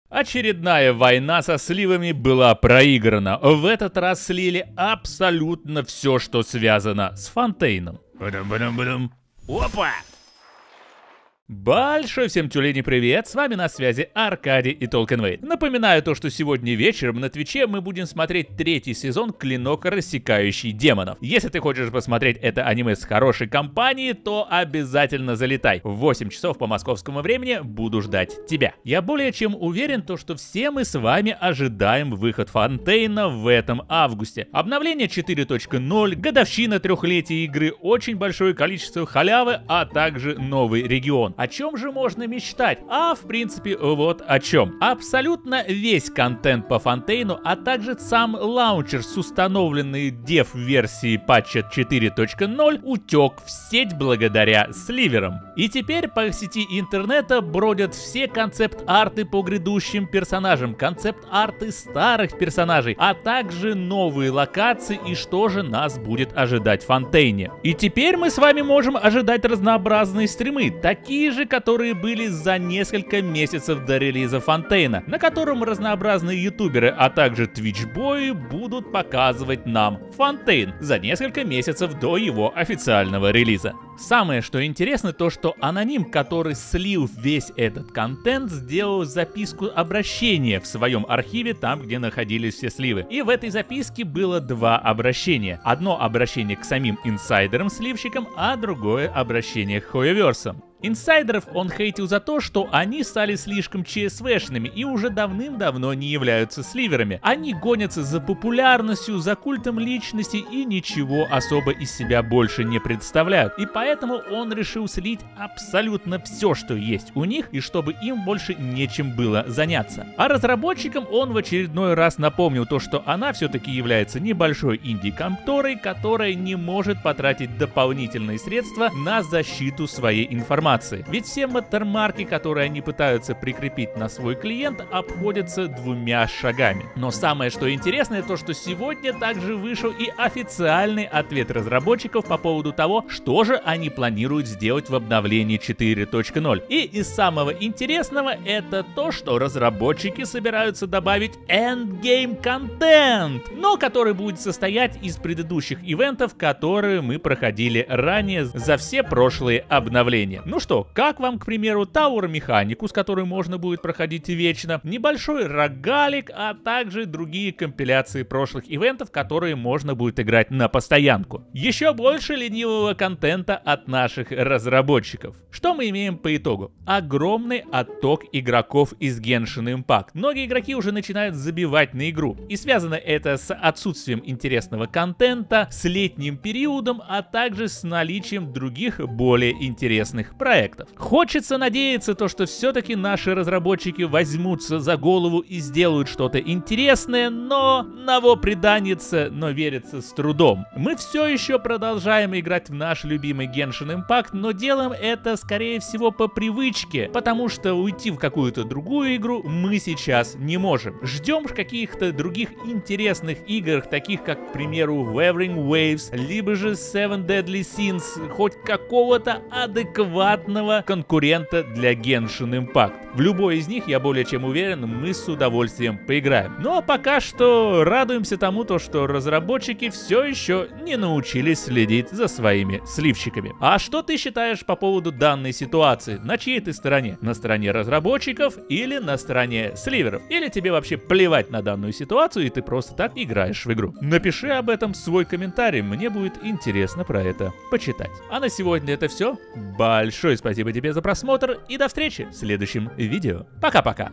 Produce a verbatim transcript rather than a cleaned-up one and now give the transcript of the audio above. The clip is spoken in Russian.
Очередная война со сливами была проиграна. В этот раз слили абсолютно все, что связано с Фонтейном. Опа! Большой всем тюлени привет, с вами на связи Аркадий и Толкенвейт. Напоминаю то, что сегодня вечером на Твиче мы будем смотреть третий сезон «Клинок, рассекающий демонов». Если ты хочешь посмотреть это аниме с хорошей компанией, то обязательно залетай. В восемь часов по московскому времени буду ждать тебя. Я более чем уверен, то, что все мы с вами ожидаем выход Фонтейна в этом августе. Обновление четыре точка ноль, годовщина трехлетия игры, очень большое количество халявы, а также новый регион. О чем же можно мечтать? А в принципе вот о чем. Абсолютно весь контент по Фонтейну, а также сам лаунчер с установленной дев-версией патча четыре точка ноль утек в сеть благодаря сливерам. И теперь по сети интернета бродят все концепт-арты по грядущим персонажам, концепт-арты старых персонажей, а также новые локации и что же нас будет ожидать в Фонтейне. И теперь мы с вами можем ожидать разнообразные стримы, такие же, которые были за несколько месяцев до релиза Фонтейна, на котором разнообразные ютуберы, а также твичбои будут показывать нам Фонтейн за несколько месяцев до его официального релиза. Самое что интересно, то что аноним, который слил весь этот контент, сделал записку обращения в своем архиве, там где находились все сливы. И в этой записке было два обращения. Одно обращение к самим инсайдерам-сливщикам, а другое обращение к хоеверсам. Инсайдеров он хейтил за то, что они стали слишком ЧСВшными и уже давным-давно не являются сливерами. Они гонятся за популярностью, за культом личности и ничего особо из себя больше не представляют. И поэтому он решил слить абсолютно все, что есть у них, и чтобы им больше нечем было заняться. А разработчикам он в очередной раз напомнил то, что она все-таки является небольшой инди-конторой, которая не может потратить дополнительные средства на защиту своей информации. Ведь все мотормарки, которые они пытаются прикрепить на свой клиент, обходятся двумя шагами. Но самое что интересное, то что сегодня также вышел и официальный ответ разработчиков по поводу того, что же они планируют сделать в обновлении четыре точка ноль. И из самого интересного это то, что разработчики собираются добавить endgame контент, но который будет состоять из предыдущих ивентов, которые мы проходили ранее за все прошлые обновления. Ну что, как вам, к примеру, Tower механику, с которой можно будет проходить вечно, небольшой рогалик, а также другие компиляции прошлых ивентов, которые можно будет играть на постоянку. Еще больше ленивого контента от наших разработчиков. Что мы имеем по итогу? Огромный отток игроков из Genshin Impact. Многие игроки уже начинают забивать на игру. И связано это с отсутствием интересного контента, с летним периодом, а также с наличием других более интересных проектов. Проектов. Хочется надеяться, то, что все-таки наши разработчики возьмутся за голову и сделают что-то интересное, но наво преданется, но верится с трудом. Мы все еще продолжаем играть в наш любимый Genshin Impact, но делаем это, скорее всего, по привычке, потому что уйти в какую-то другую игру мы сейчас не можем. Ждем каких-то других интересных игр, таких как, к примеру, Wuthering Waves, либо же Seven Deadly Sins, хоть какого-то адекватного конкурента для Genshin Impact. В любой из них, я более чем уверен, мы с удовольствием поиграем. Ну а пока что радуемся тому, то, что разработчики все еще не научились следить за своими сливщиками. А что ты считаешь по поводу данной ситуации? На чьей ты стороне? На стороне разработчиков или на стороне сливеров? Или тебе вообще плевать на данную ситуацию и ты просто так играешь в игру? Напиши об этом свой комментарий, мне будет интересно про это почитать. А на сегодня это все. Большое спасибо тебе за просмотр и до встречи в следующем видео. Пока-пока.